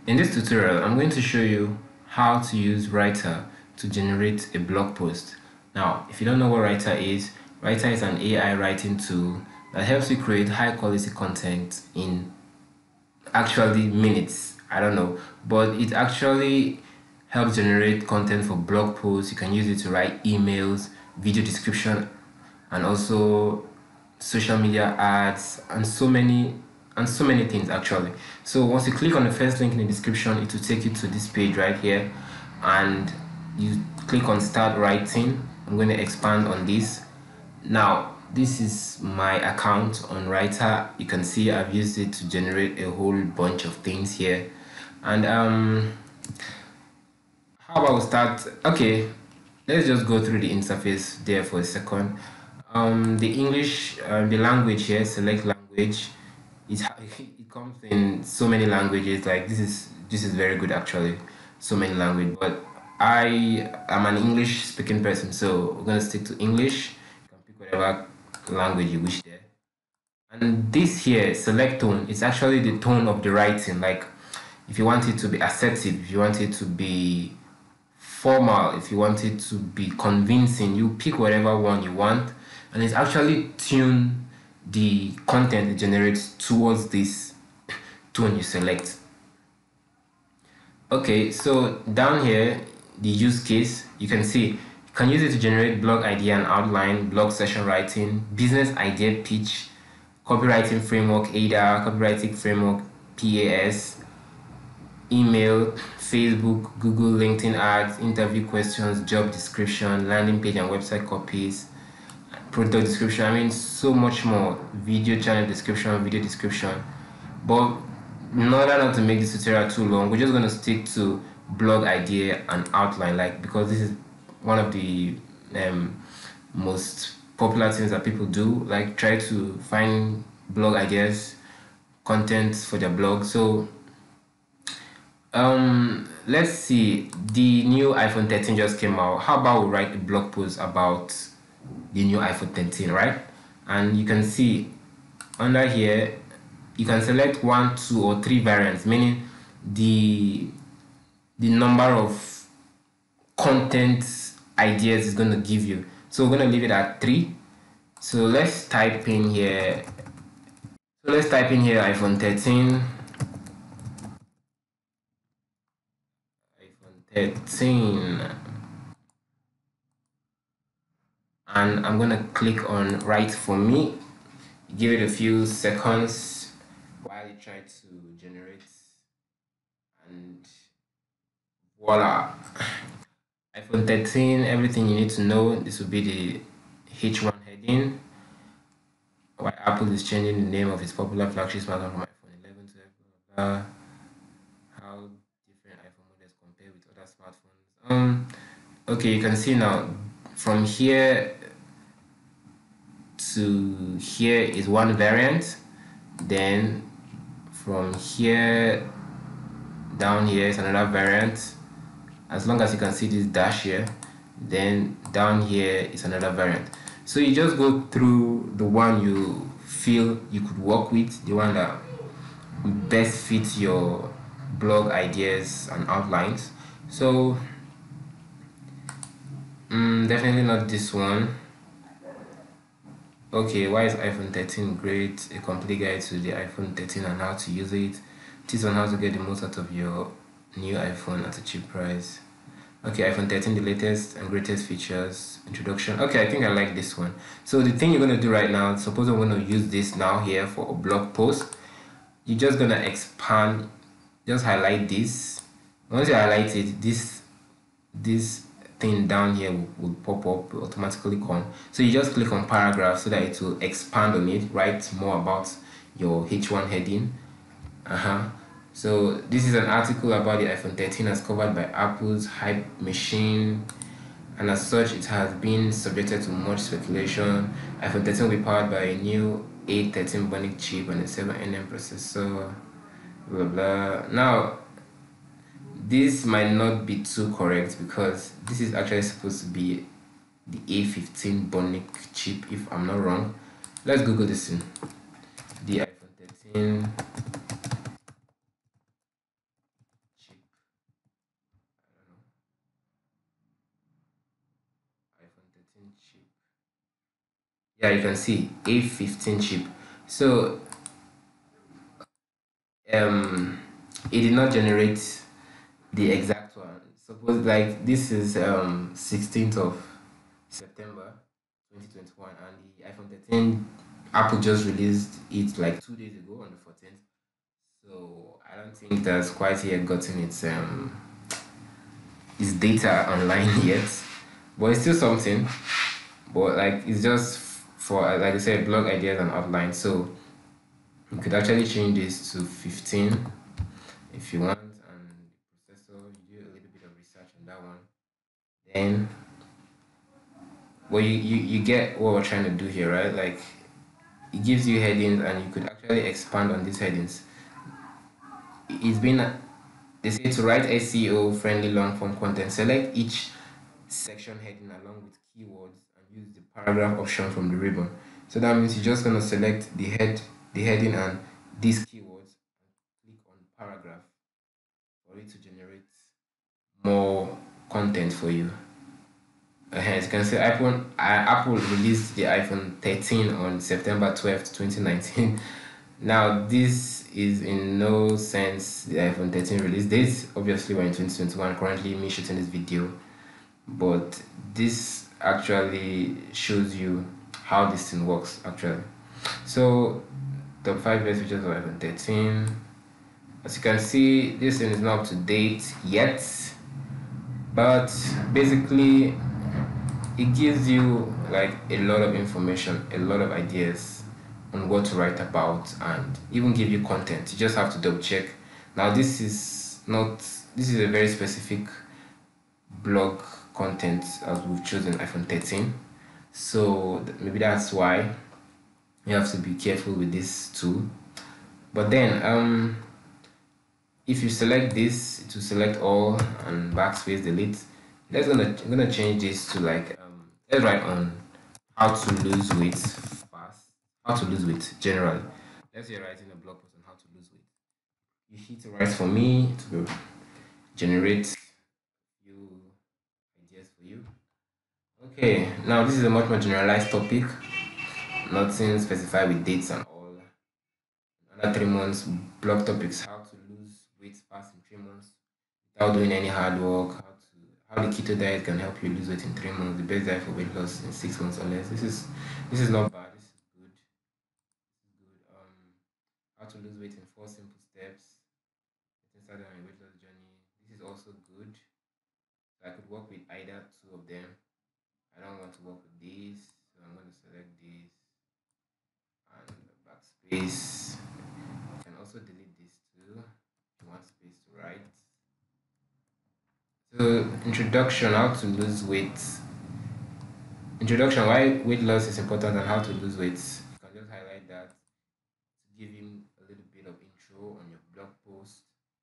In this tutorial, I'm going to show you how to use Rytr to generate a blog post. Now, if you don't know what Rytr is an AI writing tool that helps you create high quality content in actually minutes. I don't know, but it actually helps generate content for blog posts. You can use it to write emails, video description, and also social media ads and so many things actually. So once you click on the first link in the description, it will take you to this page right here, and you click on start writing. I'm going to expand on this. Now this is my account on Rytr. You can see I've used it to generate a whole bunch of things here. And how about we start? Okay, let's just go through the interface there for a second. The English, the language here, select language. It comes in so many languages. Like this is very good actually. So many language, but I am an English speaking person, so we're gonna stick to English. You can pick whatever language you wish there. And this here, select tone, it's actually the tone of the writing. Like if you want it to be assertive, if you want it to be formal, if you want it to be convincing, you pick whatever one you want, and it's actually tune the content it generates towards this tone you select. Okay, so down here, the use case, you can see you can use it to generate blog idea and outline, blog session writing, business idea pitch, copywriting framework ADA, copywriting framework PAS, email, Facebook, Google, LinkedIn ads, interview questions, job description, landing page and website copies, product description. I mean, so much more. Video channel description, video description. But in order not to make this tutorial too long, we're just going to stick to blog idea and outline, like, because this is one of the most popular things that people do, like try to find blog ideas, content for their blog. So let's see, the new iPhone 13 just came out. How about we write a blog post about the new iPhone 13, right? And you can see under here you can select 1, 2, or 3 variants, meaning the number of content ideas is going to give you. So we're going to leave it at 3. So let's type in here iPhone 13, and I'm gonna click on write for me. Give it a few seconds while you try to generate, and voila, iPhone 13, everything you need to know. This will be the H1 heading. Why Apple is changing the name of its popular flagship smartphone from iPhone 11 to iPhone, how different iPhone models compare with other smartphones. Okay, you can see now from here to here is one variant, then from here down here is another variant. As long as you can see this dash here, then down here is another variant. So you just go through the one you feel you could work with, the one that best fits your blog ideas and outlines. So definitely not this one. Okay, why is iPhone 13 great? A complete guide to the iPhone 13 and how to use it. Tips on how to get the most out of your new iPhone at a cheap price. Okay, iPhone 13, the latest and greatest features. Introduction. Okay, I think I like this one. So the thing you're going to do right now, suppose I'm going to use this now here for a blog post. You're just going to expand, just highlight this. Once you highlight it, this thing down here will pop up, will automatically come. So you just click on paragraph so that it will expand on it, write more about your H1 heading. So this is an article about the iPhone 13 as covered by Apple's hype machine, and as such it has been subjected to much speculation. iPhone 13 will be powered by a new A13 Bionic chip and a 7nm processor, blah blah. Now this might not be too correct because this is actually supposed to be the A15 Bionic chip, if I'm not wrong. Let's Google this in the iPhone 13 chip. Yeah, you can see A15 chip. So it did not generate the exact one. Suppose like this is 16th of September 2021, and the iPhone 13 Apple just released it like 2 days ago on the 14th. So I don't think that's quite yet gotten its data online yet, but it's still something. But like it's just for like I said, blog ideas and outline. So you could actually change this to 15 if you want, and the processor, you do a little bit of research on that one. Then well you get what we're trying to do here, right? Like it gives you headings and you could actually expand on these headings. It's been they say to write SEO friendly long form content, select each section heading along with keywords and use the paragraph option from the ribbon. So that means you're just gonna select the heading and these keywords and click on paragraph for it to generate more content for you. As you can see, Apple released the iPhone 13 on September 12th, 2019. Now, this is in no sense the iPhone 13 release date. Obviously, we're in 2021, currently me shooting this video. But this actually shows you how this thing works, actually. So, top 5 best features of iPhone 13. As you can see, this thing is not up to date yet. But basically, it gives you like a lot of information, a lot of ideas on what to write about, and even give you content. You just have to double check. Now this is a very specific blog content as we've chosen iPhone 13, so maybe that's why you have to be careful with this too. But then if you select this to select all and backspace delete, I'm gonna change this to like let's write on how to lose weight fast, how to lose weight generally. Let's say writing a blog post on how to lose weight. You hit write for me to generate few ideas for you. Okay, now this is a much more generalized topic, nothing specified with dates and all. Another 3 months blog topics: how to lose weight fast in 3 months without doing any hard work, how the keto diet can help you lose weight in 3 months, the best diet for weight loss in 6 months or less. This is not bad. This is good. This is good. How to lose weight in 4 simple steps. Getting started on a weight loss journey. This is also good. So I could work with either two of them. I don't want to work with these, so I'm going to select this and backspace. You can also delete this too if you want space to write. So introduction, how to lose weight. Introduction, why weight loss is important and how to lose weight. You can just highlight that to give him a little bit of intro on your blog post.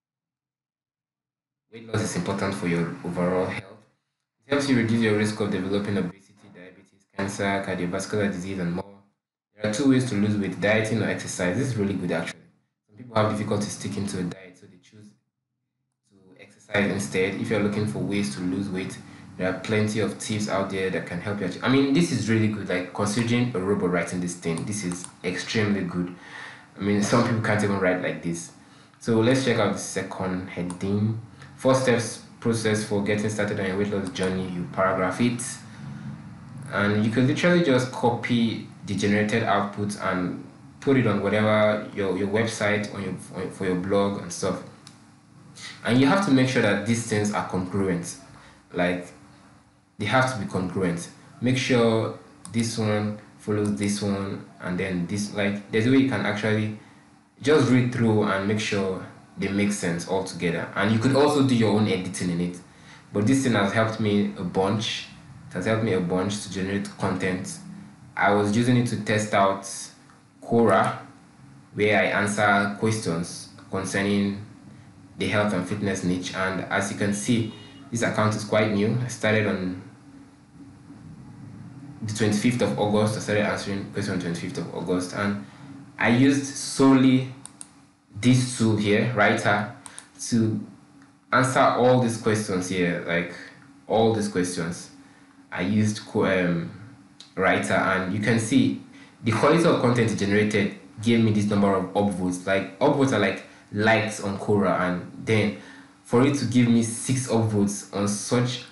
Weight loss is important for your overall health. It helps you reduce your risk of developing obesity, diabetes, cancer, cardiovascular disease, and more. There are 2 ways to lose weight: dieting or exercise. This is really good actually. Some people have difficulty sticking to a diet, so they choose to exercise instead. If you're looking for ways to lose weight, there are plenty of tips out there that can help you. I mean, this is really good. Like considering a robot writing this thing, this is extremely good. I mean, some people can't even write like this. So let's check out the second heading. 4 steps process for getting started on your weight loss journey. You paragraph it, and you can literally just copy the generated output and put it on whatever your website on for your blog and stuff. And you have to make sure that these things are congruent. Like they have to be congruent. Make sure this one follows this one, and then this. Like there's a way you can actually just read through and make sure they make sense all together. And you could also do your own editing in it. But this thing has helped me a bunch. It has helped me a bunch to generate content. I was using it to test out Quora, where I answer questions concerning the health and fitness niche. And as you can see, this account is quite new. I started on the 25th of August. I started answering questions on 25th of August, and I used solely this tool here, Rytr, to answer all these questions here, like all these questions. I used Rytr, and you can see the quality of content generated gave me this number of upvotes. Like upvotes are like likes on Quora, and then for it to give me 6 upvotes on such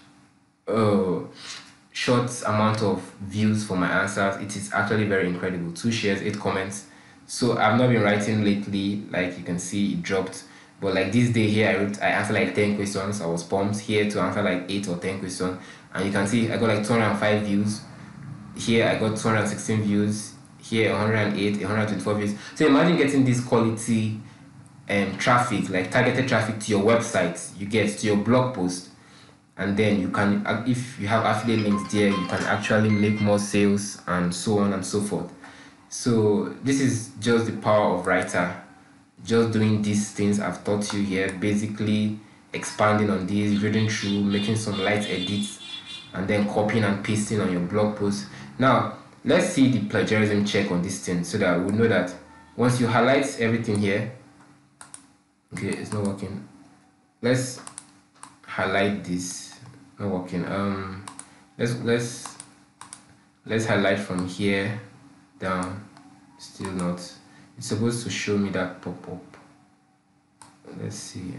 short amount of views for my answers, it is actually very incredible. 2 shares, 8 comments. So I've not been writing lately, like you can see it dropped, but like this day here I answered like 10 questions. I was pumped here to answer like 8 or 10 questions, and you can see I got like 205 views. Here I got 216 views. Here 108, 124 views. So imagine getting this quality traffic, like targeted traffic to your website, you get to your blog post, and then you can, if you have affiliate links there, you can actually make more sales and so on and so forth. So this is just the power of Rytr. Just doing these things I've taught you here, basically expanding on these, reading through, making some light edits, and then copying and pasting on your blog post. Now let's see the plagiarism check on this thing, so that we know that once you highlight everything here, okay, it's not working. Let's highlight this. Not working. Let's highlight from here down. Still not. It's supposed to show me that pop-up. Let's see.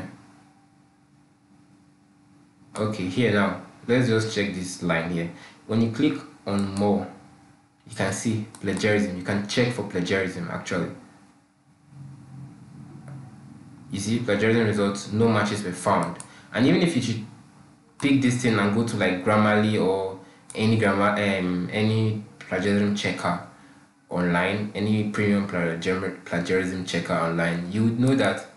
Okay, here now. Let's just check this line here. When you click on more, you can see plagiarism. You can check for plagiarism actually. You see plagiarism results, no matches were found. And even if you should pick this thing and go to like Grammarly or any plagiarism checker online, any premium plagiarism checker online, you would know that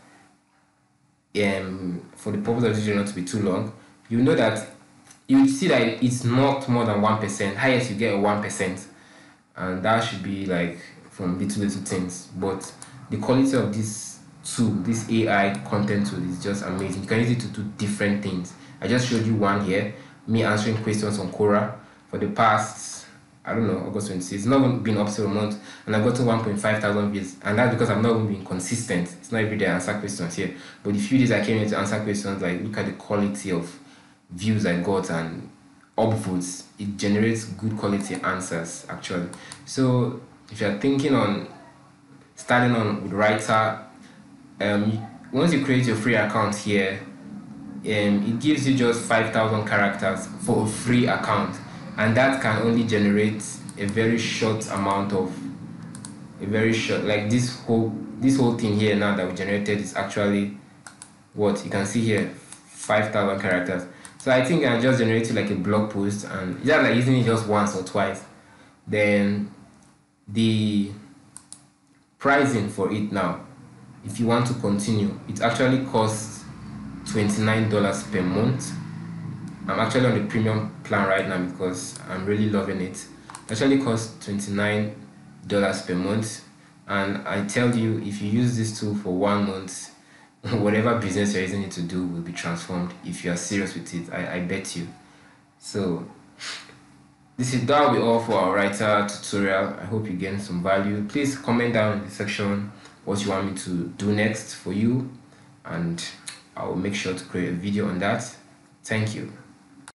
for the purpose of this video not to be too long, you know that you would see that it's not more than 1%. Highest you get a 1%, and that should be like from little things. But the quality of this tool, this AI content tool, is just amazing. You can use it to do different things. I just showed you one here, me answering questions on Quora for the past, I don't know, August 26th. It's not been up to a month, and I've gotten 1.5 thousand views, and that's because I've not even been consistent. It's not every day I answer questions here, but the few days I came here to answer questions, like look at the quality of views I got and upvotes. It generates good quality answers actually. So if you're thinking on starting on with Rytr, once you create your free account here, it gives you just 5,000 characters for a free account, and that can only generate a very short amount of like this whole thing here now that we generated is actually what you can see here, 5,000 characters. So I think I just generated like a blog post, and just like using it just once or twice. Then the pricing for it now, if you want to continue, it actually costs $29 per month. I'm actually on the premium plan right now because I'm really loving it. It actually costs $29 per month, and I tell you, if you use this tool for 1 month, whatever business you're using it to do will be transformed if you are serious with it. I bet you. So that will be all for our Rytr tutorial. I hope you gained some value. Please comment down in the section what you want me to do next for you, and I'll make sure to create a video on that. Thank you.